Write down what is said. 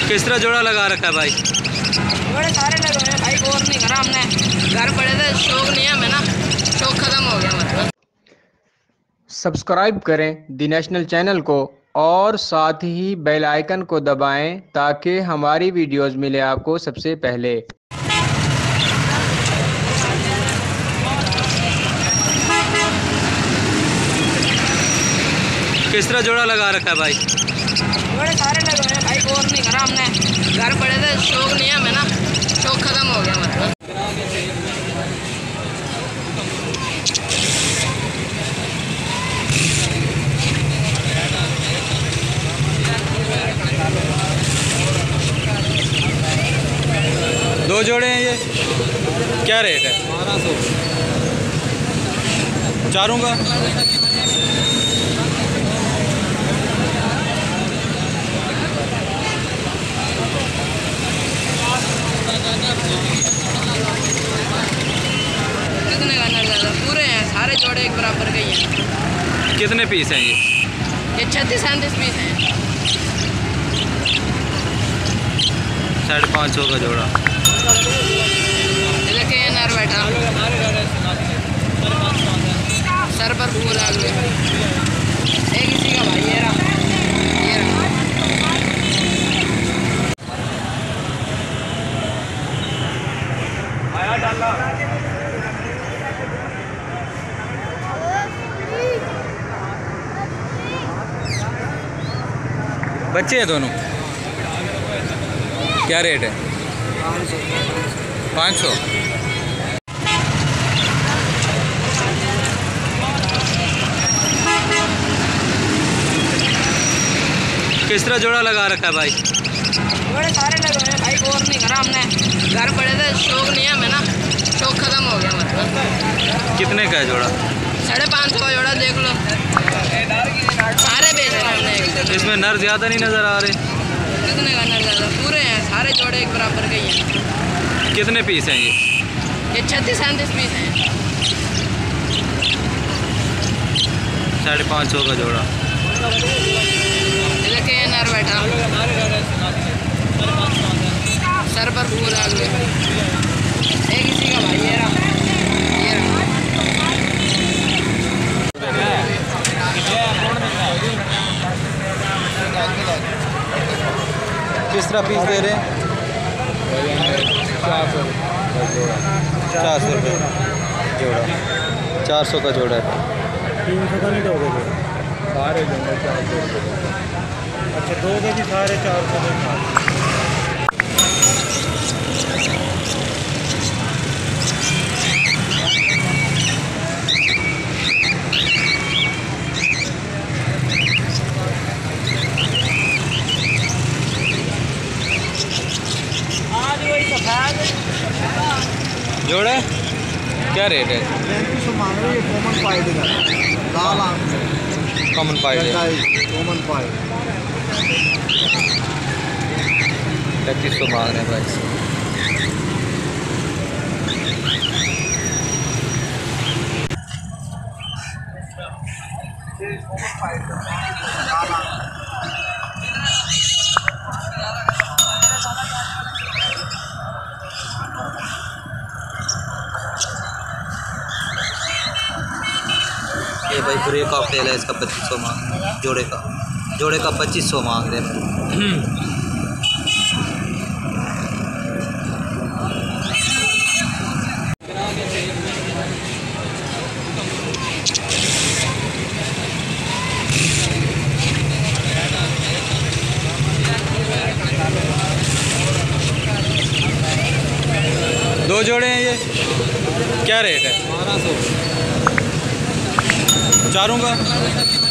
किस तरह जोड़ा लगा रखा है भाई? जोड़े सारे लगे हुए हैं भाई, कोर्स नहीं करा हमने, घर पड़े थे, शौक नहीं है हमें ना, शौक खत्म हो गया हमारा। सब्सक्राइब करें दी नेशनल चैनल को और साथ ही बेल आइकन को दबाएं ताकि हमारी वीडियोस मिले आपको सबसे पहले। किस तरह जोड़ा लगा रखा है भाई? जोड़े सारे लगे हुए हैं भाई, कोर्स नहीं करा हमने, घर पड़े थे, शौक नहीं है हमें ना, शौक खत्म हो गया हमारा। दो जोड़े हैं ये, क्या रेट है? 1200 चारों का? कितने का नर ज़्यादा पूरे हैं, सारे जोड़े एक बराबर के ही हैं। कितने पीस हैं ये? ये 36-37 पीस हैं। 550 का जोड़ा। ये देखिए नर बैठा, सर पर फूल आ गए, एक इसी का भाई, ये रहा, ये रहा। बच्चे हैं दोनों, क्या रेट है? 500। किस तरह जोड़ा लगा रखा है भाई? जोड़े सारे लगे हुए हैं भाई, कोर्स नहीं करा हमने, घर पड़े थे, शौक नहीं है हमें ना, शौक खत्म हो गया हमारा। कितने का है जोड़ा? 550 का जोड़ा, देख लो, सारे बेच रहे हमने एक। इसमें नर ज़्यादा नहीं नज़र आ रहे। कितने का नर ज़्यादा पूरे हैं, सारे जोड़े एक बराबर के ही हैं। कितने पीस हैं ये? ये 36-37 पीस हैं। 550 का जोड़ा। ये देखिए नर बैठा, सर पर फूल आ गए, एक इसी का भाई, ये रहा, ये रहा। किस तरह पीस दे रहे हैं? 400 रुपये जोड़ा। 400 का जोड़ा है। 300 का नहीं दोगे? सारे देंगे 400। अच्छा दोगे भी सारे 400 में? जोड़ा क्या रेट है? 3500 मांग रहे हैं। कॉमन पाइड का लाल आंख, कॉमन पाइड है, कॉमन पाइड 3500 मांग रहे हैं भाई। ये भाई ब्रेक कॉकटेल है, इसका 2500 मांग रहे हैं। जोड़े का 2500 मांग रहे हैं। दो जोड़े हैं ये, क्या रेट है? 1200 चारों का?